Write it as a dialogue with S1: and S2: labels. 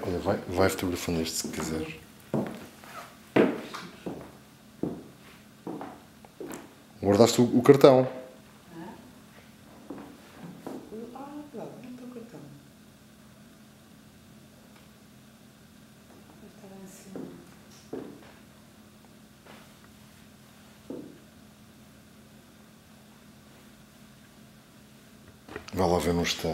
S1: Olha, vai fotografando este se quiser. Guardaste o cartão.
S2: Claro, não estou cartão. Vai estar lá em cima.
S1: Vai lá ver no estado.